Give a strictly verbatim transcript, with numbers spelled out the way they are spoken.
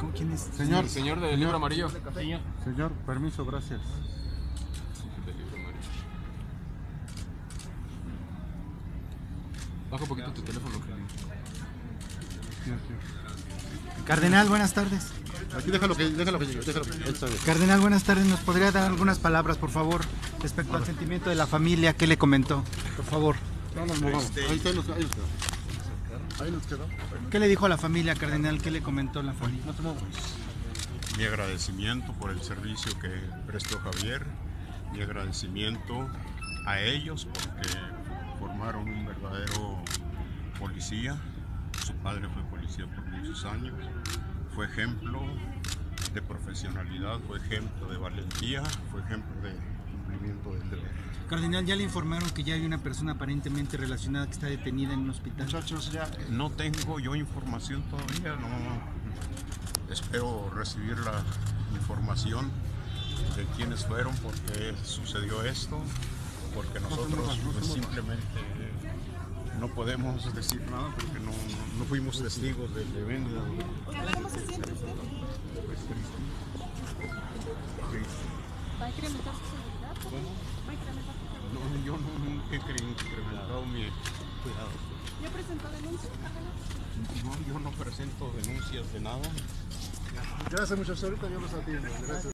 ¿Cómo, ¿Quién es? Señor, El señor del libro amarillo. Señor. Señor, permiso, gracias. Del libro amarillo. Baja un poquito tu teléfono, Kelly. Sí, sí. Cardenal, buenas tardes. Aquí déjalo que, déjalo que llegue, déjalo que llegue. Ahí está bien. Cardenal, buenas tardes. ¿Nos podría dar algunas palabras, por favor, respecto al sentimiento de la familia? ¿Qué le comentó? Por favor. No nos movamos. Ahí, está, ahí nos, ahí nos quedó. Ahí nos quedó. ¿Qué le dijo a la familia, Cardenal? ¿Qué le comentó la familia? No te muevas. Mi agradecimiento por el servicio que prestó Javier, mi agradecimiento a ellos porque formaron un verdadero policía. Su padre fue policía por muchos años, fue ejemplo de profesionalidad, fue ejemplo de valentía, fue ejemplo de cumplimiento del deber. Cardenal, ya le informaron que ya hay una persona aparentemente relacionada que está detenida en un hospital. Muchachos, ya. No tengo yo información todavía, no espero recibir la información de quiénes fueron, por qué sucedió esto, porque nosotros pues, simplemente no podemos decir nada porque no, no, no fuimos testigos del evento. ¿Cómo se siente usted? Pues triste. Triste. ¿Va a incrementar su seguridad? ¿Cómo? ¿Va a incrementar su seguridad? No, yo no, nunca he cre- incrementado mi cuidado. ¿Ya presentó denuncia, Cardenal? No, yo no presento denuncias de nada. Gracias, muchachos. Ahorita yo los atiendo. Gracias.